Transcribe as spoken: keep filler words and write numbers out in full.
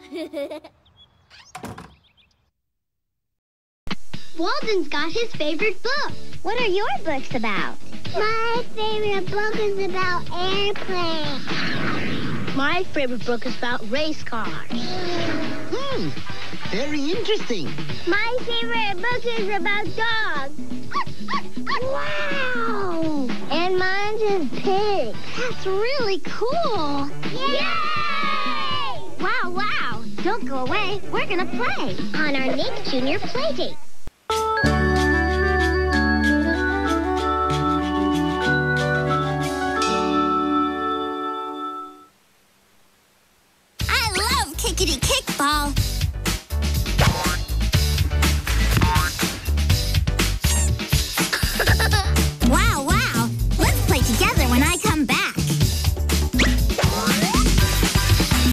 Walden's got his favorite book. What are your books about? My favorite book is about airplanes. My favorite book is about race cars. Hmm, very interesting. My favorite book is about dogs. Wow! And mine's is pigs. That's really cool. Yay! Wow, wow. Don't go away. We're going to play On our Nick Junior Playdate. I love kickity kickball.